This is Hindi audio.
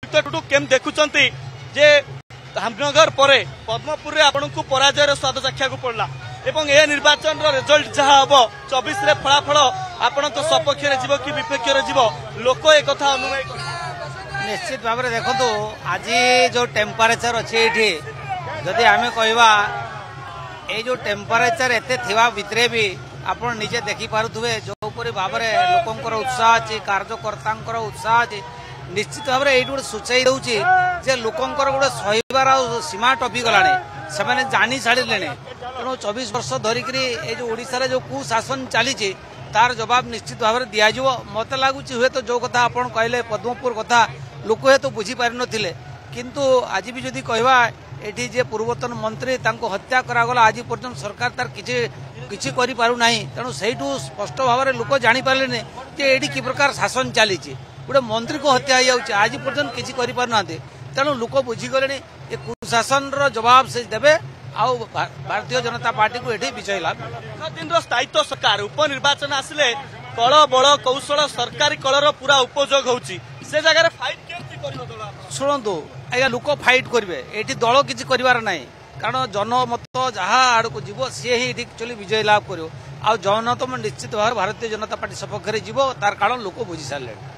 टुडू केम देखुचंती जे धामनगर परे पद्मपुर रे आपनकु पराजयर स्वाद चाखिया को पड़ला एवं ए निर्वाचन रो रिजल्ट जहा हबो 24 रे फलाफल आपनक सपक्ष रे जीव कि विपक्ष रे जीव लोक ए कथा अनुमय निश्चित भाव में देखो आज जो टेम्परेचर अच्छे ये जदि आम कहवा ये जो टेम्परेचर एते थिवा भितरे भी आपण निजे देखि पारुथुवे जो परि भाव में लोकंकर उत्साह अछि कार्यकर्तांकर उत्साह अछि निश्चित भाव में ये गोटे सूचाई दउछि जे लोकंकर गोटे सहीबार सीमा टपी गलाने से जानी छाड़े तेणु 24 वर्ष धरिकी ये जो ओडिशा रे जो कुशासन चली तार जवाब निश्चित भाव में दिज्व मत लगुच हुए तो जो कथा आप कहले पद्मपुर कथा लोक हे तो बुझी पारि नथिले किंतु आज भी जदि कहवा एठी जे पूर्वतन मंत्री तांको हत्या करागला आज पर्यंत सरकार तार किछि करि पारु नाही तेणु सेठू स्पष्ट भाव में लोक जानी पारले जे एठी कि प्रकार शासन चली गोटे मंत्री को हत्या हो आज पर्यंत किछि करि पारु नाते तेणु लोक बुझीगले ये कुशासन जवाब से देवे आउ भारतीय जनता पार्टी को एठी विजय लाभ दिन स्थायित्व सरकार उपनिर्वाचन आसिले कल बल कौशल सरकारी कलर पूरा उपयोग होउची से जगह फाइट केमती करिनो दल शुणु आज्ञा लोक फाइट करेंगे ये दल किसी कर ना कारण जनमत जहाँ आड़ को जीव सी ही एक्चुअली विजय लाभ कर जनतम निश्चित भाव भारतीय जनता पार्टी सपक्ष में जीव तार कारण लोक बुझी सारे।